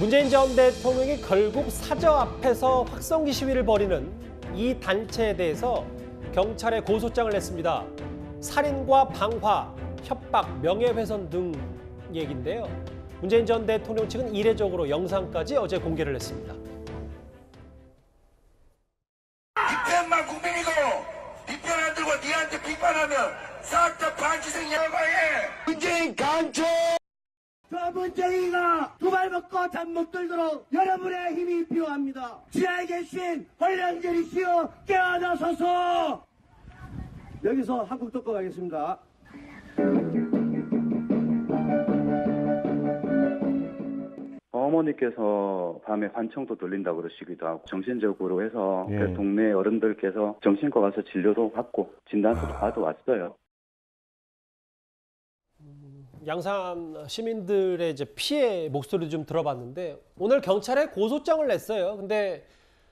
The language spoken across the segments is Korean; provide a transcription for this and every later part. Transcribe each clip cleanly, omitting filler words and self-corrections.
문재인 전 대통령이 결국 사저 앞에서 확성기 시위를 벌이는 이 단체에 대해서 경찰에 고소장을 냈습니다. 살인과 방화, 협박, 명예훼손 등 얘기인데요. 문재인 전 대통령 측은 이례적으로 영상까지 어제 공개를 했습니다. 이편만 국민이고 이편 안 들고 니한테 비판하면 싹 다 반지색 열방해. 문재인 간첩! 저 문재인이가 두 발 먹고 잠 못 들도록 여러분의 힘이 필요합니다. 지하에 계신 헐량제리시여 깨어나서서 여기서 한국 듣고 가겠습니다. 어머니께서 밤에 환청도 들린다고 그러시기도 하고 정신적으로 해서 그 동네 어른들께서 정신과 가서 진료도 받고 진단서도 받아왔어요. 양산 시민들의 이제 피해 목소리도 좀 들어봤는데 오늘 경찰에 고소장을 냈어요. 근데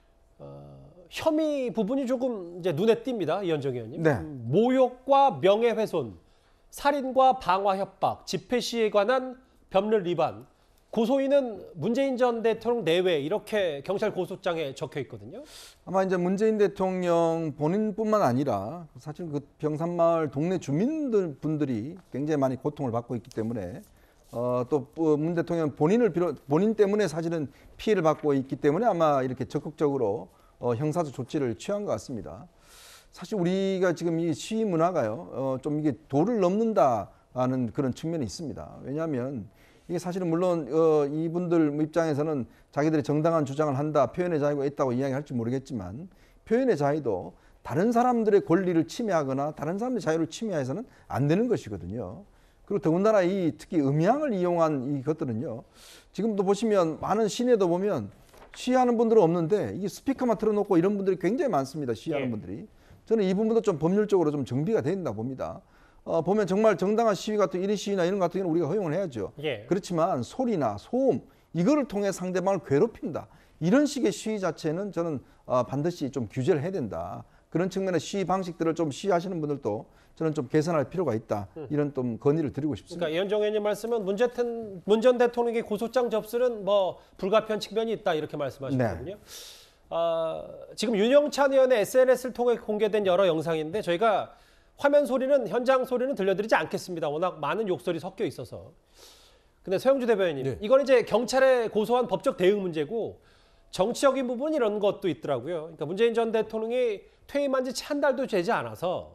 혐의 부분이 조금 이제 눈에 띕니다. 이현정 의원님. 네. 모욕과 명예훼손, 살인과 방화 협박, 집회 시위에 관한 법률 위반. 고소인은 문재인 전 대통령 내외 이렇게 경찰 고소장에 적혀 있거든요. 아마 이제 문재인 대통령 본인뿐만 아니라 사실 그 병산마을 동네 주민분들이 굉장히 많이 고통을 받고 있기 때문에 또 문 대통령 본인 때문에 사실은 피해를 받고 있기 때문에 아마 이렇게 적극적으로 형사적 조치를 취한 것 같습니다. 사실 우리가 지금 이 시위 문화가요, 좀 이게 도를 넘는다는 그런 측면이 있습니다. 왜냐하면 이게 사실은 물론 이분들 입장에서는 자기들이 정당한 주장을 한다, 표현의 자유가 있다고 이야기할지 모르겠지만 표현의 자유도 다른 사람들의 권리를 침해하거나 다른 사람의 자유를 침해해서는 안 되는 것이거든요. 그리고 더군다나 특히 음향을 이용한 이것들은요. 지금도 보시면 많은 시내도 보면 시위하는 분들은 없는데 이게 스피커만 틀어놓고 이런 분들이 굉장히 많습니다. 시위하는 분들이. 저는 이 부분도 좀 법률적으로 좀 정비가 된다 봅니다. 보면 정말 정당한 시위 같은 1인 시위나 이런 같은 경우는 우리가 허용을 해야죠. 그렇지만 소리나 소음 이거를 통해 상대방을 괴롭힌다. 이런 식의 시위 자체는 저는 반드시 좀 규제를 해야 된다. 그런 측면의 시위 방식들을 좀 시위하시는 분들도 저는 좀 개선할 필요가 있다. 이런 좀 건의를 드리고 싶습니다. 그러니까 이현정 의원님 말씀은 문 전 대통령의 고소장 접수는 뭐 불가피한 측면이 있다 이렇게 말씀하셨거든요. 지금 윤영찬 의원의 SNS를 통해 공개된 여러 영상인데 저희가 화면 소리는 현장 소리는 들려드리지 않겠습니다. 워낙 많은 욕설이 섞여 있어서. 근데 서영주 대변인님, 이건 이제 경찰에 고소한 법적 대응 문제고 정치적인 부분 이런 것도 있더라고요. 그러니까 문재인 전 대통령이 퇴임한 지 채 한 달도 되지 않아서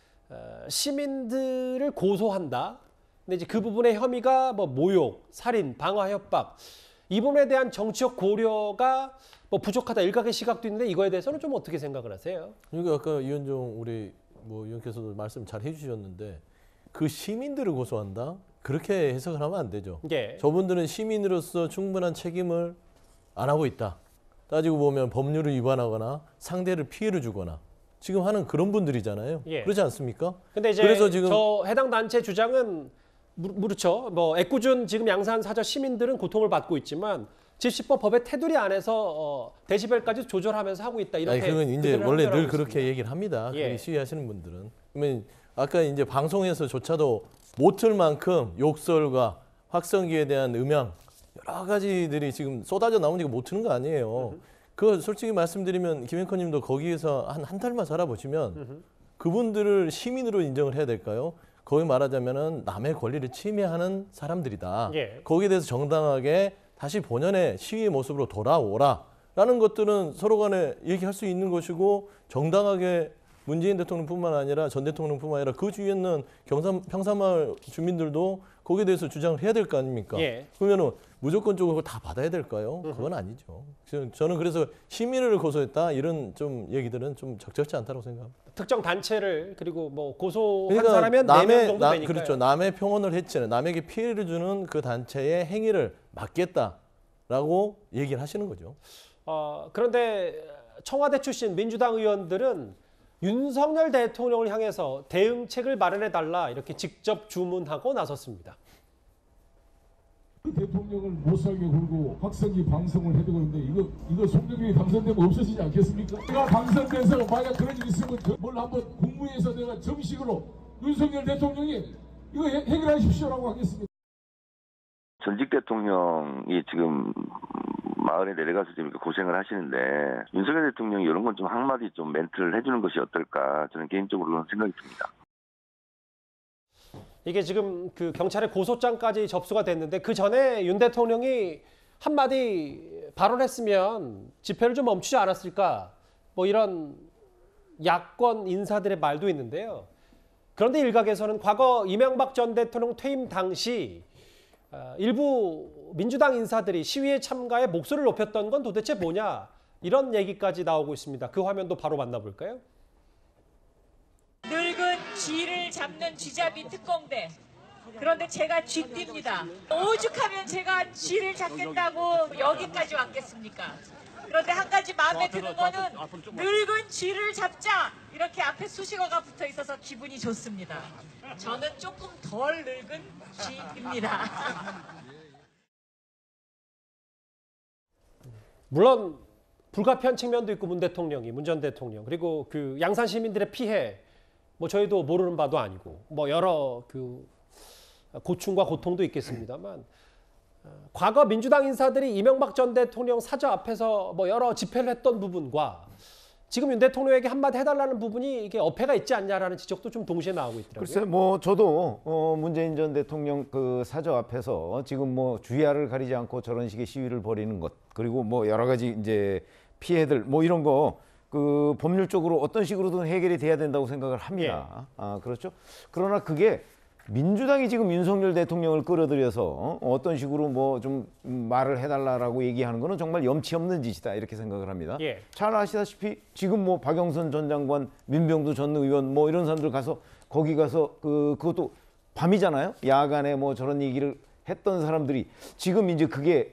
시민들을 고소한다. 근데 이제 그 부분의 혐의가 뭐 모욕, 살인, 방화, 협박 이 부분에 대한 정치적 고려가 뭐 부족하다 일각의 시각도 있는데 이거에 대해서는 좀 어떻게 생각을 하세요? 그러니까 아까 이현정 우리 의원께서도 말씀 잘 해주셨는데 그 시민들을 고소한다? 그렇게 해석을 하면 안 되죠. 저분들은 시민으로서 충분한 책임을 안 하고 있다. 따지고 보면 법률을 위반하거나 상대를 피해를 주거나 지금 하는 그런 분들이잖아요. 그렇지 않습니까? 근데 이제 그래서 지금 저 해당 단체 주장은 그렇죠. 뭐 애꿎은 지금 양산 사저 시민들은 고통을 받고 있지만 집시법 법의 테두리 안에서 데시벨까지 조절하면서 하고 있다. 이렇게. 그건 이제 원래 늘 그렇게 있습니다. 얘기를 합니다. 시위하시는 분들은. 그러면 아까 이제 방송에서조차도 못할 만큼 욕설과 확성기에 대한 음향 여러 가지들이 지금 쏟아져 나오니까 못 트는 거 아니에요. 그거 솔직히 말씀드리면 김앵커님도 거기에서 한 달만 살아보시면 그분들을 시민으로 인정을 해야 될까요? 거기 말하자면은 남의 권리를 침해하는 사람들이다. 거기에 대해서 정당하게 다시 본연의 시위의 모습으로 돌아오라라는 것들은 서로 간에 얘기할 수 있는 것이고 정당하게 문재인 대통령뿐만 아니라 전 대통령뿐만 아니라 그 주위에 있는 평산마을 주민들도 거기에 대해서 주장을 해야 될 거 아닙니까? 그러면은 무조건적으로 다 받아야 될까요? 그건 아니죠. 저는 그래서 시민을 고소했다 이런 좀 얘기들은 좀 적절치 않다고 생각합니다. 특정 단체를 그리고 뭐 고소한 사람이면 4명 정도 되니까요. 그렇죠. 남의 평온을 해치는 남에게 피해를 주는 그 단체의 행위를 막겠다라고 얘기를 하시는 거죠. 그런데 청와대 출신 민주당 의원들은 윤석열 대통령을 향해서 대응책을 마련해달라 이렇게 직접 주문하고 나섰습니다. 대통령을 못 살게 굴고 확성기 방송을 해대고 있는데 이거 송영길이 당선되면 없어지지 않겠습니까? 내가 당선돼서 만약 그런 일이 있으면 뭘 한번 국무회에서 내가 정식으로 윤석열 대통령이 이거 해결하십시오라고 하겠습니다. 전직 대통령이 지금 마을에 내려가서 지금 이렇게 고생을 하시는데 윤석열 대통령이 이런 건 좀 한마디 좀 멘트를 해주는 것이 어떨까 저는 개인적으로는 생각이 듭니다. 이게 지금 그 경찰의 고소장까지 접수가 됐는데 그 전에 윤 대통령이 한마디 발언했으면 집회를 좀 멈추지 않았을까 뭐 이런 야권 인사들의 말도 있는데요. 그런데 일각에서는 과거 이명박 전 대통령 퇴임 당시 일부 민주당 인사들이 시위에 참가해 목소리를 높였던 건 도대체 뭐냐 이런 얘기까지 나오고 있습니다. 그 화면도 바로 만나볼까요? 늙은 쥐를 잡는 쥐잡이 특공대. 그런데 제가 쥐띠입니다. 오죽하면 제가 쥐를 잡겠다고 여기까지 왔겠습니까? 그런데 한 가지 마음에 드는 거는 늙은 쥐를 잡자 이렇게 앞에 수식어가 붙어 있어서 기분이 좋습니다. 저는 조금 덜 늙은 쥐입니다. 물론 불가피한 측면도 있고 문 전 대통령 그리고 그 양산 시민들의 피해 뭐 저희도 모르는 바도 아니고 뭐 여러 그 고충과 고통도 있겠습니다만 과거 민주당 인사들이 이명박 전 대통령 사저 앞에서 뭐 여러 집회를 했던 부분과 지금 윤 대통령에게 한마디 해달라는 부분이 이게 어폐가 있지 않냐라는 지적도 좀 동시에 나오고 있더라고요. 글쎄, 뭐 저도 문재인 전 대통령 그 사저 앞에서 지금 뭐 주야를 가리지 않고 저런 식의 시위를 벌이는 것 그리고 뭐 여러 가지 이제 피해들 뭐 이런 거 그 법률적으로 어떤 식으로든 해결이 돼야 된다고 생각을 합니다. 그렇죠. 그러나 그게 민주당이 지금 윤석열 대통령을 끌어들여서 어떤 식으로 뭐 좀 말을 해달라라고 얘기하는 거는 정말 염치 없는 짓이다 이렇게 생각을 합니다. 잘 아시다시피 지금 뭐 박영선 전 장관, 민병두 전 의원 뭐 이런 사람들 가서 거기 가서 그것도 밤이잖아요. 야간에 뭐 저런 얘기를 했던 사람들이 지금 이제 그게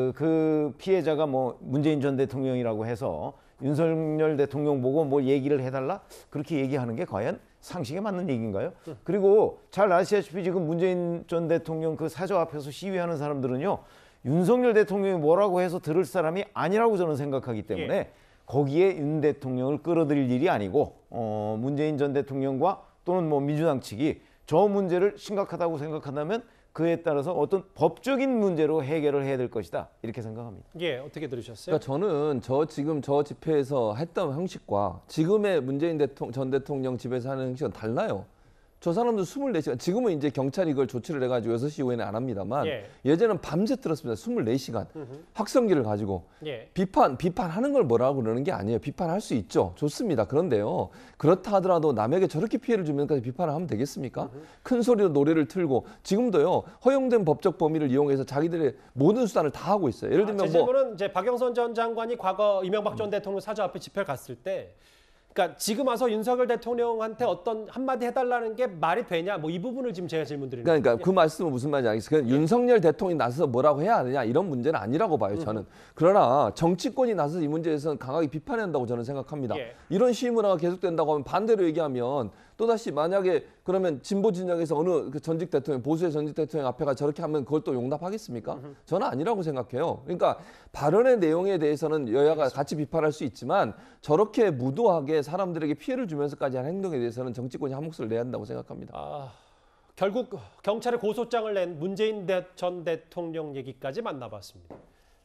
그 피해자가 뭐 문재인 전 대통령이라고 해서 윤석열 대통령 보고 뭘 얘기를 해달라 그렇게 얘기하는 게 과연 상식에 맞는 얘기인가요? 그리고 잘 아시다시피 지금 문재인 전 대통령 그 사저 앞에서 시위하는 사람들은요 윤석열 대통령이 뭐라고 해서 들을 사람이 아니라고 저는 생각하기 때문에 거기에 윤 대통령을 끌어들일 일이 아니고 문재인 전 대통령과 또는 뭐 민주당 측이 저 문제를 심각하다고 생각한다면 그에 따라서 어떤 법적인 문제로 해결을 해야 될 것이다 이렇게 생각합니다. 어떻게 들으셨어요? 그러니까 저는 지금 저 집회에서 했던 형식과 지금의 문재인 전 대통령 집에서 하는 형식은 달라요. 저 사람도 24시간, 지금은 이제 경찰이 이걸 조치를 해가지고 6시 이후에는 안 합니다만 예전에는 밤새 들었습니다. 24시간. 확성기를 가지고 비판하는 걸 뭐라고 그러는 게 아니에요. 비판할 수 있죠. 좋습니다. 그런데요. 그렇다 하더라도 남에게 저렇게 피해를 주면까지 비판을 하면 되겠습니까? 큰 소리로 노래를 틀고 지금도요. 허용된 법적 범위를 이용해서 자기들의 모든 수단을 다 하고 있어요. 예를 들면 제 질문은 이제 박영선 전 장관이 과거 이명박 전 대통령 사저 앞에 집회를 갔을 때 그러니까 지금 와서 윤석열 대통령한테 어떤 한마디 해달라는 게 말이 되냐 뭐 이 부분을 지금 제가 질문드리는 거예요. 그러니까 그 말씀은 무슨 말인지 알겠어요. 윤석열 대통령이 나서서 뭐라고 해야 하느냐 이런 문제는 아니라고 봐요 저는. 그러나 정치권이 나서서 이 문제에 대해서는 강하게 비판해야 한다고 저는 생각합니다. 이런 시위 문화가 계속된다고 하면 반대로 얘기하면 또다시 만약에 그러면 진보 진영에서 어느 그 전직 대통령, 보수의 전직 대통령 앞에가 저렇게 하면 그걸 또 용납하겠습니까? 저는 아니라고 생각해요. 그러니까 발언의 내용에 대해서는 여야가 같이 비판할 수 있지만 저렇게 무도하게 사람들에게 피해를 주면서까지 한 행동에 대해서는 정치권이 한 몫을 내야 한다고 생각합니다. 결국 경찰에 고소장을 낸 문재인 전 대통령 얘기까지 만나봤습니다.